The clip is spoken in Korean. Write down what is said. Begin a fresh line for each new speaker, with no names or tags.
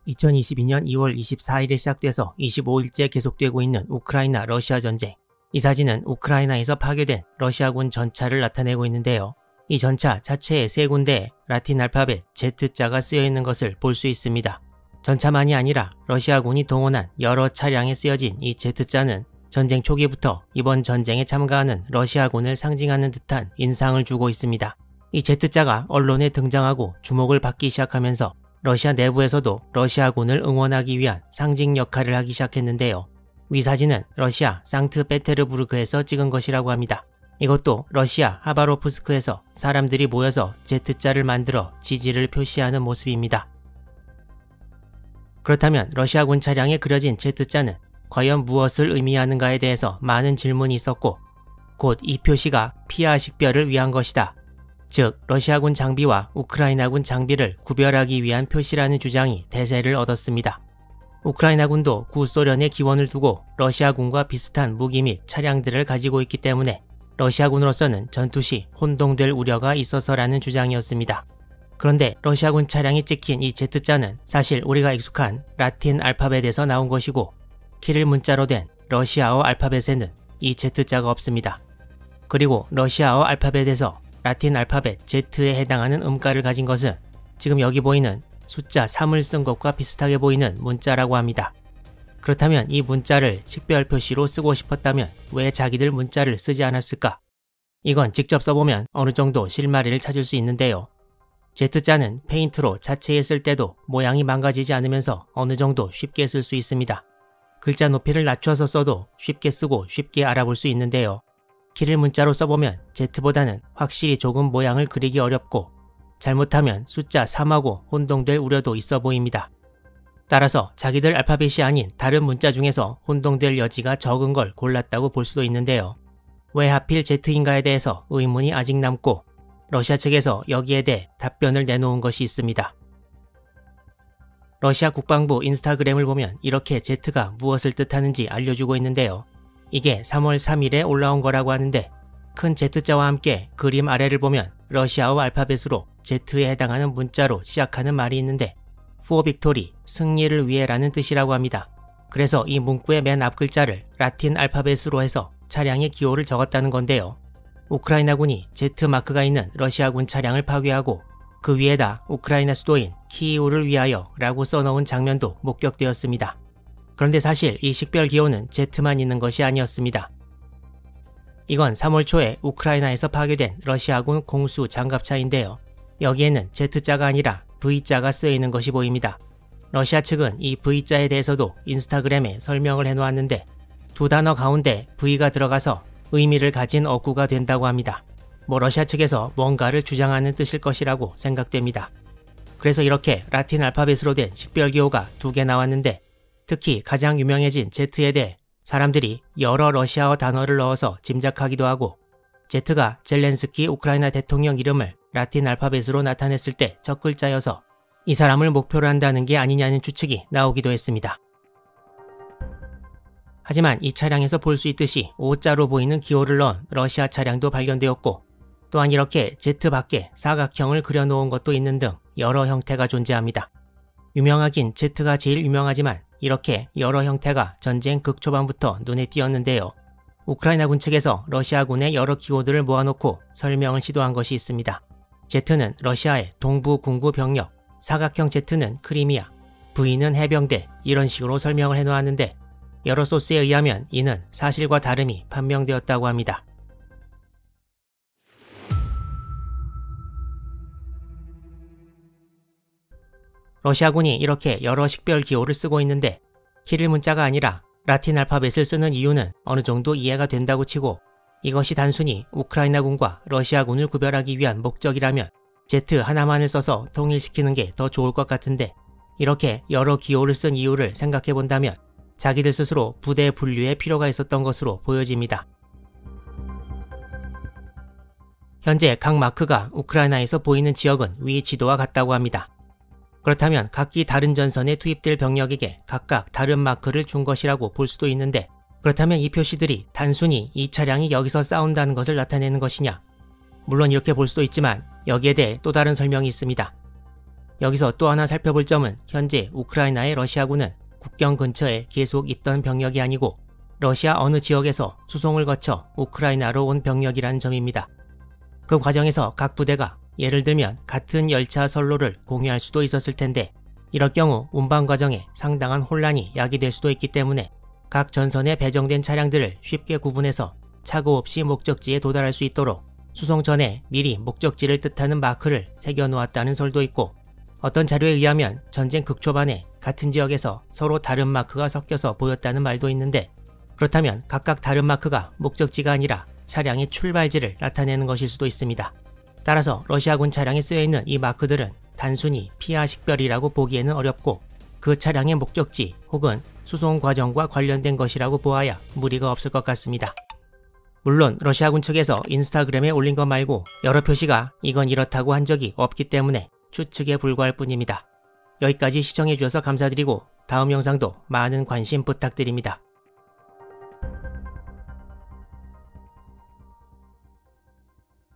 2022년 2월 24일에 시작돼서 25일째 계속되고 있는 우크라이나-러시아 전쟁. 이 사진은 우크라이나에서 파괴된 러시아군 전차를 나타내고 있는데요. 이 전차 자체에 세 군데에 라틴 알파벳 Z자가 쓰여 있는 것을 볼 수 있습니다. 전차만이 아니라 러시아군이 동원한 여러 차량에 쓰여진 이 Z자는 전쟁 초기부터 이번 전쟁에 참가하는 러시아군을 상징하는 듯한 인상을 주고 있습니다. 이 Z자가 언론에 등장하고 주목을 받기 시작하면서 러시아 내부에서도 러시아군을 응원하기 위한 상징 역할을 하기 시작했는데요. 위 사진은 러시아 상트페테르부르크에서 찍은 것이라고 합니다. 이것도 러시아 하바로프스크에서 사람들이 모여서 Z자를 만들어 지지를 표시하는 모습입니다. 그렇다면 러시아군 차량에 그려진 Z자는 과연 무엇을 의미하는가에 대해서 많은 질문이 있었고, 곧 이 표시가 피하 식별을 위한 것이다. 즉, 러시아군 장비와 우크라이나군 장비를 구별하기 위한 표시라는 주장이 대세를 얻었습니다. 우크라이나군도 구소련의 기원을 두고 러시아군과 비슷한 무기 및 차량들을 가지고 있기 때문에 러시아군으로서는 전투 시 혼동될 우려가 있어서라는 주장이었습니다. 그런데 러시아군 차량이 찍힌 이 Z자는 사실 우리가 익숙한 라틴 알파벳에서 나온 것이고, 키릴 문자로 된 러시아어 알파벳에는 이 Z자가 없습니다. 그리고 러시아어 알파벳에서 라틴 알파벳 Z에 해당하는 음가를 가진 것은 지금 여기 보이는 숫자 3을 쓴 것과 비슷하게 보이는 문자라고 합니다. 그렇다면 이 문자를 식별 표시로 쓰고 싶었다면 왜 자기들 문자를 쓰지 않았을까? 이건 직접 써보면 어느 정도 실마리를 찾을 수 있는데요. Z자는 페인트로 자체에 쓸 때도 모양이 망가지지 않으면서 어느 정도 쉽게 쓸 수 있습니다. 글자 높이를 낮춰서 써도 쉽게 쓰고 쉽게 알아볼 수 있는데요. 키릴 문자로 써보면 Z보다는 확실히 조금 모양을 그리기 어렵고, 잘못하면 숫자 3하고 혼동될 우려도 있어 보입니다. 따라서 자기들 알파벳이 아닌 다른 문자 중에서 혼동될 여지가 적은 걸 골랐다고 볼 수도 있는데요. 왜 하필 Z인가에 대해서 의문이 아직 남고, 러시아 측에서 여기에 대해 답변을 내놓은 것이 있습니다. 러시아 국방부 인스타그램을 보면 이렇게 Z가 무엇을 뜻하는지 알려주고 있는데요. 이게 3월 3일에 올라온 거라고 하는데, 큰 Z자와 함께 그림 아래를 보면 러시아어 알파벳으로 Z에 해당하는 문자로 시작하는 말이 있는데, For Victory, 승리를 위해라는 뜻이라고 합니다. 그래서 이 문구의 맨 앞 글자를 라틴 알파벳으로 해서 차량의 기호를 적었다는 건데요. 우크라이나군이 Z마크가 있는 러시아군 차량을 파괴하고 그 위에다 우크라이나 수도인 키이우를 위하여 라고 써놓은 장면도 목격되었습니다. 그런데 사실 이 식별 기호는 Z만 있는 것이 아니었습니다. 이건 3월 초에 우크라이나에서 파괴된 러시아군 공수 장갑차인데요. 여기에는 Z자가 아니라 V자가 쓰여 있는 것이 보입니다. 러시아 측은 이 V자에 대해서도 인스타그램에 설명을 해놓았는데, 두 단어 가운데 V가 들어가서 의미를 가진 어구가 된다고 합니다. 러시아 측에서 뭔가를 주장하는 뜻일 것이라고 생각됩니다. 그래서 이렇게 라틴 알파벳으로 된 식별기호가 2개 나왔는데, 특히 가장 유명해진 Z에 대해 사람들이 여러 러시아어 단어를 넣어서 짐작하기도 하고, Z가 젤렌스키 우크라이나 대통령 이름을 라틴 알파벳으로 나타냈을 때 첫 글자여서 이 사람을 목표로 한다는 게 아니냐는 추측이 나오기도 했습니다. 하지만 이 차량에서 볼 수 있듯이 O자로 보이는 기호를 넣은 러시아 차량도 발견되었고, 또한 이렇게 Z 밖에 사각형을 그려놓은 것도 있는 등 여러 형태가 존재합니다. 유명하긴 Z가 제일 유명하지만 이렇게 여러 형태가 전쟁 극초반부터 눈에 띄었는데요. 우크라이나군 측에서 러시아군의 여러 기호들을 모아놓고 설명을 시도한 것이 있습니다. Z는 러시아의 동부 군구 병력, 사각형 Z는 크리미아, V는 해병대, 이런 식으로 설명을 해놓았는데, 여러 소스에 의하면 이는 사실과 다름이 판명되었다고 합니다. 러시아군이 이렇게 여러 식별 기호를 쓰고 있는데, 키릴 문자가 아니라 라틴 알파벳을 쓰는 이유는 어느 정도 이해가 된다고 치고, 이것이 단순히 우크라이나군과 러시아군을 구별하기 위한 목적이라면 Z 하나만을 써서 통일시키는 게 더 좋을 것 같은데, 이렇게 여러 기호를 쓴 이유를 생각해 본다면 자기들 스스로 부대 분류에 필요가 있었던 것으로 보여집니다. 현재 각 마크가 우크라이나에서 보이는 지역은 위 지도와 같다고 합니다. 그렇다면 각기 다른 전선에 투입될 병력에게 각각 다른 마크를 준 것이라고 볼 수도 있는데, 그렇다면 이 표시들이 단순히 이 차량이 여기서 싸운다는 것을 나타내는 것이냐? 물론 이렇게 볼 수도 있지만 여기에 대해 또 다른 설명이 있습니다. 여기서 또 하나 살펴볼 점은 현재 우크라이나의 러시아군은 국경 근처에 계속 있던 병력이 아니고 러시아 어느 지역에서 수송을 거쳐 우크라이나로 온 병력이라는 점입니다. 그 과정에서 각 부대가 예를 들면 같은 열차 선로를 공유할 수도 있었을 텐데 이럴 경우 운반 과정에 상당한 혼란이 야기될 수도 있기 때문에 각 전선에 배정된 차량들을 쉽게 구분해서 착오 없이 목적지에 도달할 수 있도록 수송 전에 미리 목적지를 뜻하는 마크를 새겨놓았다는 설도 있고 어떤 자료에 의하면 전쟁 극초반에 같은 지역에서 서로 다른 마크가 섞여서 보였다는 말도 있는데 그렇다면 각각 다른 마크가 목적지가 아니라 차량의 출발지를 나타내는 것일 수도 있습니다. 따라서 러시아군 차량에 쓰여있는 이 마크들은 단순히 피하 식별이라고 보기에는 어렵고 그 차량의 목적지 혹은 수송 과정과 관련된 것이라고 보아야 무리가 없을 것 같습니다. 물론 러시아군 측에서 인스타그램에 올린 것 말고 여러 표시가 이건 이렇다고 한 적이 없기 때문에 추측에 불과할 뿐입니다. 여기까지 시청해주셔서 감사드리고 다음 영상도 많은 관심 부탁드립니다.